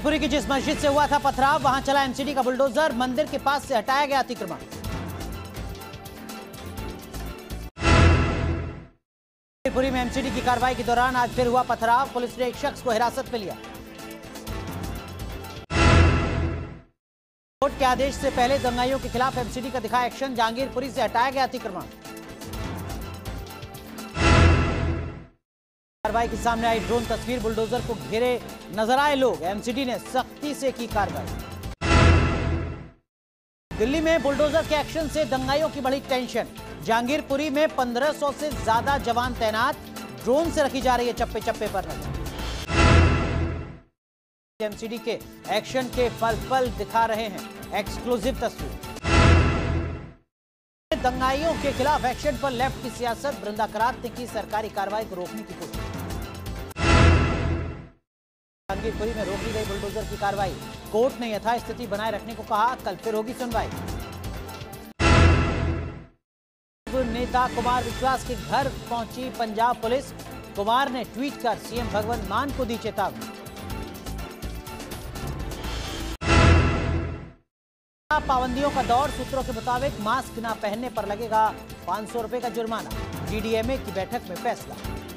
जहांगीरपुरी की जिस मस्जिद से हुआ था पथराव, वहां चला एमसीडी का बुलडोजर, मंदिर के पास से हटाया गया अतिक्रमण। जहांगीरपुरी में एमसीडी की कार्रवाई के दौरान आज फिर हुआ पथराव, पुलिस ने एक शख्स को हिरासत में लिया। कोर्ट के आदेश से पहले दंगाइयों के खिलाफ एमसीडी का दिखा एक्शन, जहांगीरपुरी से हटाया गया अतिक्रमण। कार्रवाई के सामने आई ड्रोन तस्वीर, बुलडोजर को घेरे नजर आए लोग, एमसीडी ने सख्ती से की कार्रवाई। दिल्ली में बुलडोजर के एक्शन से दंगाइयों की बढ़ी टेंशन, जहांगीरपुरी में 1500 से ज्यादा जवान तैनात, ड्रोन से रखी जा रही है चप्पे चप्पे पर नजर। एमसीडी के एक्शन के पल दिखा रहे हैं एक्सक्लूसिव तस्वीर। दंगाइयों के खिलाफ एक्शन पर लेफ्ट की सियासत, बृंदा करात ने की सरकारी कार्रवाई को रोकने की कोशिश। जहांगीरपुरी में रोकी गई बुलडोजर की कार्रवाई, कोर्ट ने यथास्थिति बनाए रखने को कहा, कल फिर होगी सुनवाई। नेता कुमार विश्वास के घर पहुंची पंजाब पुलिस, कुमार ने ट्वीट कर सीएम भगवंत मान को दी चेतावनी। पाबंदियों का दौर, सूत्रों के मुताबिक मास्क न पहनने पर लगेगा 500 रुपए का जुर्माना, डीडीएमए की बैठक में फैसला।